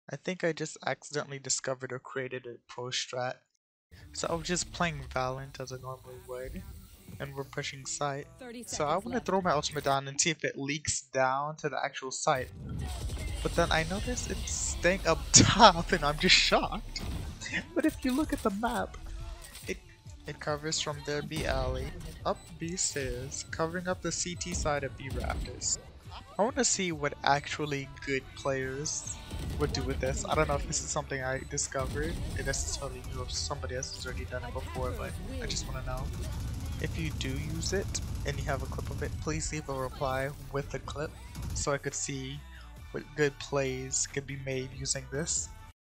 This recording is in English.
I think I just accidentally discovered or created a pro strat. So I was just playing Valorant as I normally would, and we're pushing site. 30 So I seconds want to left. throw my ultimate down and see if it leaks down to the actual site. But then I notice it's staying up top and I'm just shocked. But if you look at the map, it it covers from their B alley, up B stairs, covering up the CT side of B rafters. I want to see what actually good players would do with this. I don't know if this is something I discovered, it necessarily knew if somebody else has already done it before, but I just want to know. If you do use it and you have a clip of it, please leave a reply with the clip so I could see what good plays could be made using this.